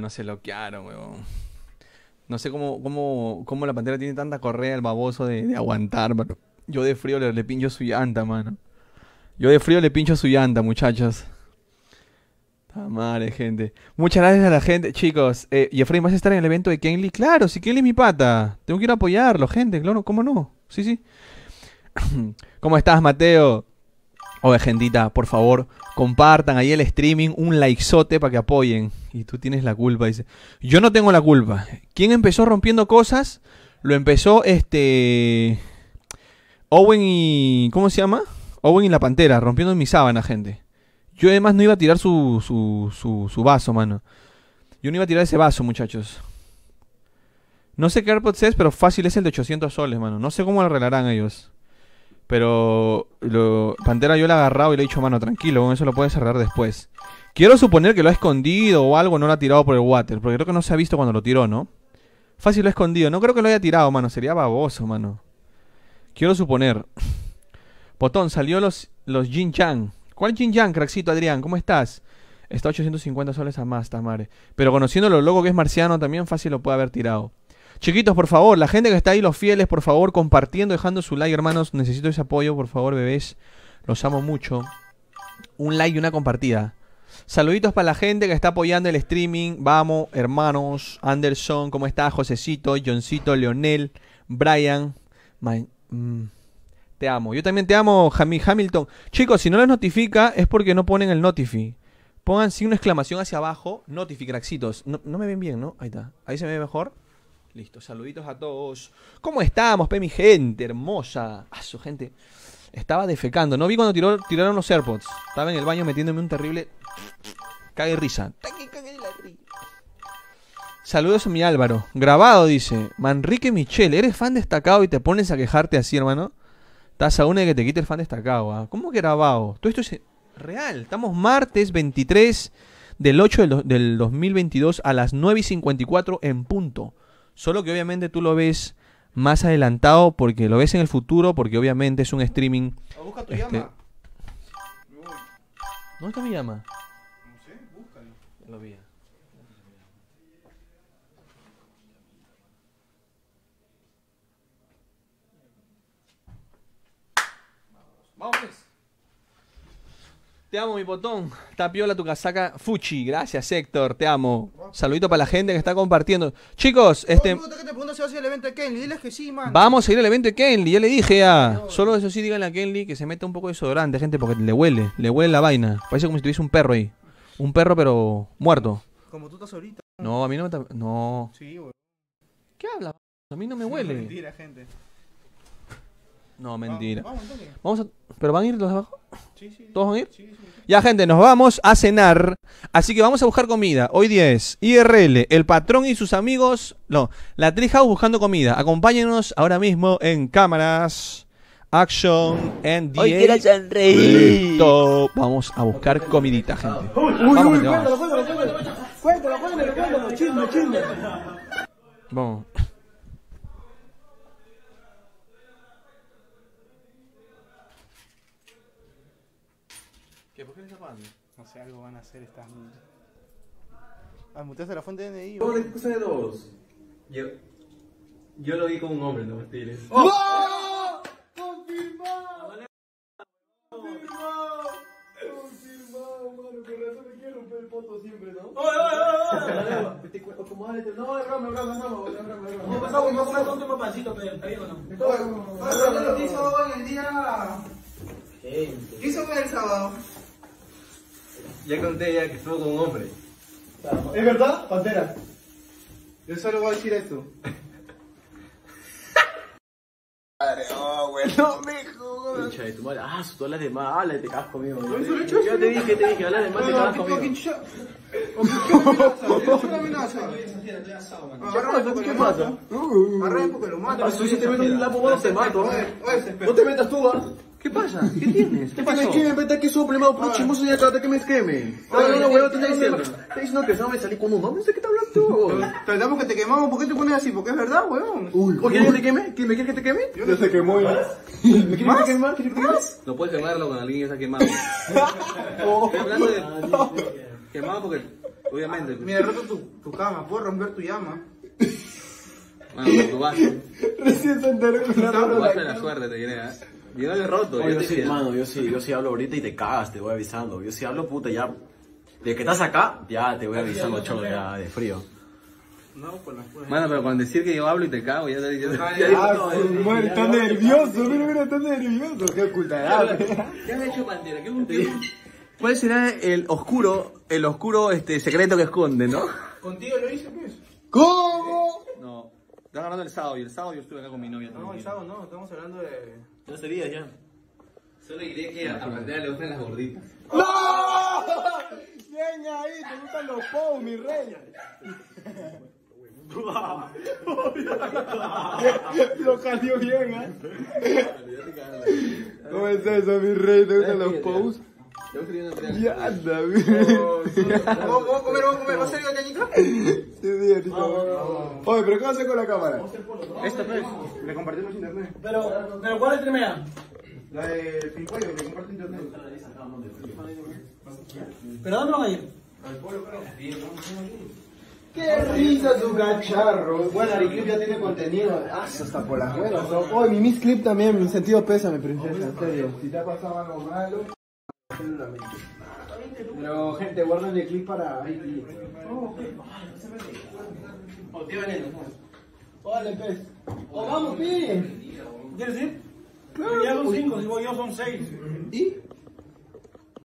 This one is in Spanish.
mano, se loquearon, weón. No sé cómo la Pantera tiene tanta correa, el baboso de aguantar, mano. Yo de frío le pincho su llanta, mano. Yo de frío le pincho su llanta, muchachos. Está madre, gente. Muchas gracias a la gente. Chicos, Jeffrey, ¿vas a estar en el evento de Kenley? Claro, si Kenley es mi pata. Tengo que ir a apoyarlo, gente. Claro, ¿cómo no? Sí, sí. ¿Cómo estás, Mateo? Oye, gentita, por favor, compartan ahí el streaming, un likezote para que apoyen. Y tú tienes la culpa, dice. Yo no tengo la culpa. ¿Quién empezó rompiendo cosas? Lo empezó Owen y... ¿Cómo se llama? Owen y la Pantera, rompiendo mi sábana, gente. Yo además no iba a tirar su vaso, mano. Yo no iba a tirar ese vaso, muchachos. No sé qué AirPods es, pero fácil es el de 800 soles, mano. No sé cómo lo arreglarán ellos. Pero Pantera yo le he agarrado y le he dicho, mano, tranquilo, con eso lo puedes arreglar después. Quiero suponer que lo ha escondido o algo, no lo ha tirado por el water. Porque creo que no se ha visto cuando lo tiró, ¿no? Fácil lo ha escondido. No creo que lo haya tirado, mano. Sería baboso, mano. Quiero suponer. Potón, salió los Jin Yang. ¿Cuál Jin Yang, crackcito, Adrián? ¿Cómo estás? Está 850 soles a más, Tamare. Pero conociendo lo loco que es Marciano, también fácil lo puede haber tirado. Chiquitos, por favor, la gente que está ahí, los fieles, por favor, compartiendo, dejando su like, hermanos. Necesito ese apoyo, por favor, bebés. Los amo mucho. Un like y una compartida. Saluditos para la gente que está apoyando el streaming. Vamos, hermanos. Anderson, ¿cómo estás? Josecito, Johncito, Leonel, Brian. Te amo. Yo también te amo, Hamilton. Chicos, si no les notifica es porque no ponen el notify. Pongan signo de exclamación hacia abajo. Notify, craxitos. No me ven bien, ¿no? Ahí está. Ahí se me ve mejor. Listo. Saluditos a todos. ¿Cómo estamos, mi gente hermosa? Su gente. Estaba defecando. No vi cuando tiraron los AirPods. Estaba en el baño metiéndome un terrible... Cague risa. Saludos a mi Álvaro. Grabado, dice. Manrique Michel, ¿eres fan destacado y te pones a quejarte así, hermano? Estás a una de que te quite el fan destacado, ¿ah? ¿Cómo que grabado? Todo esto es real. Estamos martes 23 del 8 del 2022 a las 9:54 en punto. Solo que obviamente tú lo ves más adelantado porque lo ves en el futuro, porque obviamente es un streaming. Busca tu llama. ¿Dónde está mi llama? No sé, búscalo. Ya lo vi. Vamos, pues. Te amo, mi potón. Está piola tu casaca Fuchi. Gracias, Héctor. Te amo. Saludito para la gente que está compartiendo. Chicos, ¿Qué te preguntas si va a ser el evento de Kenley? Diles que sí, man. vamos a ir al evento de Kenley. Ya le dije ya. Solo eso sí, díganle a Kenley que se meta un poco de desodorante, gente, porque le huele la vaina. Parece como si tuviese un perro ahí. Un perro, pero muerto. Como tú estás ahorita. No, a mí no me... No. Sí, güey. ¿Qué habla? A mí no me huele. Mentira, gente. No, mentira. Vamos, entonces. Vamos a... ¿Pero van a ir los de abajo? Sí, sí. ¿Todos van a ir? Sí, sí. Ya, gente, nos vamos a cenar. Así que vamos a buscar comida. Hoy día es IRL, el patrón y sus amigos. No, la Treehouse buscando comida. Acompáñenos ahora mismo en cámaras. Action and Hoy quiero sonreír. Listo. Vamos a buscar comidita, gente. Vamos, gente, vamos. Cuéntalo, chisme. Vamos. ¿Qué? ¿Por qué le está apagando? No sé, algo van a hacer estas... Muteaste la fuente de DNI. ¿Cómo le cosa de dos? Yo lo vi como un hombre, no me tires. ¡Oh! ¡Confirmado! Mano, con razón me quiero romper el poto siempre, ¿no? Acomódate. No, es broma. ¿Qué pasó? ¿Cómo fue con tu papacito, pero ahí o no? ¿Qué hizo hoy el día? ¿Qué hizo hoy el sábado? Ya conté ya que estuvo con un hombre. ¿Es verdad, Pantera? Yo solo voy a decir esto. Madre, güey, no me jodas. Concha de tu madre. Tú hablas de más, habla y te cagas conmigo. Yo te dije, habla de más, te cagas conmigo. ¿Qué amenaza? ¿Qué pasa? Arranca porque lo mata. Si te meto un lapo, te mato. No te metas tú, ¿ah? ¿Qué pasa? ¿Qué tienes? ¿Qué pasó? ¿Qué me inventa que sople, más por chismoso y acá que me esqueme? No, huevo, te está diciendo. Está diciendo que no me salí con un hombre, ¿de qué te hablas tú? Tratamos que te quemamos, ¿por qué te pones así? Porque es verdad, weón. ¿Quieres que te queme? ¿Me quieres que te queme? Ya se quemó ya. ¿Me quieres que te queme? ¿Quieres que te queme? No puedes quemarlo cuando alguien está quemado. Estoy hablando de... Quemado porque Obviamente. Mira, he roto tu cama, puedo romper tu llama. Bueno, por tu vaso. Recién se enteró que una Tu rola vaso de la suerte te diré, ¿eh? Yo no le he roto, Oye, yo yo te sí, diría. mano, yo sí hablo ahorita y te cagas, te voy avisando. Yo sí hablo, puta, ya. De que estás acá, ya te voy avisando, cholo, ya de frío. No, pues las puedes. Mano, pero con decir que yo hablo y te cago, ya te digo. Muere, está nervioso, mira, está nervioso. ¿Qué ocultará? ¿Qué has hecho, Pantera? ¿Cuál será el oscuro secreto que esconde, no? Contigo lo hice, pues. ¿Cómo? No, estás ganando el sábado y el sábado yo estuve acá con mi novia. No, el sábado no, estamos hablando de. No sería ya. Solo diré que a Pantera le gustan las gorditas. ¡No! Bien ahí, te gustan los pows, mi rey. Lo calió bien, ¿eh? ¿Cómo es eso, mi rey? ¿Te gustan los pows? Ya anda, ¿Vamos a comer? ¿Va a ser cañita? sí, oye, ¿pero qué vas a hacer con la cámara? Esta, pues. Le compartimos internet. Pero ¿cuál es Trimea? La de Pincuello, que comparte internet. ¿Pero dónde van a ir? ¡Qué risa su cacharro! Bueno, Ariclip ya tiene contenido. Hasta por las huevas. Oye, mi Miss Clip también, mi sentido pésame, princesa, en serio. Si te ha pasado algo malo, pero, gente, guarden el clip para ahí. Vale, pez. ¡Oh, vamos, pide! ¿Quieres ir? Ya son 5, si voy yo son 6. ¿Y?